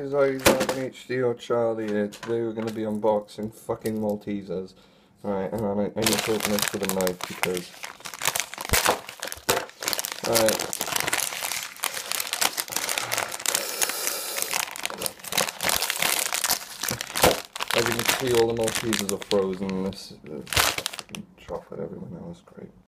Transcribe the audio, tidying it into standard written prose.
guys, I've an HDO Charlie here. Today we're going to be unboxing fucking Maltesers. Alright, hang on, I need to open this with a knife because... Alright. As you can see, all the Maltesers are frozen. This is fucking chocolate everywhere now, that's great.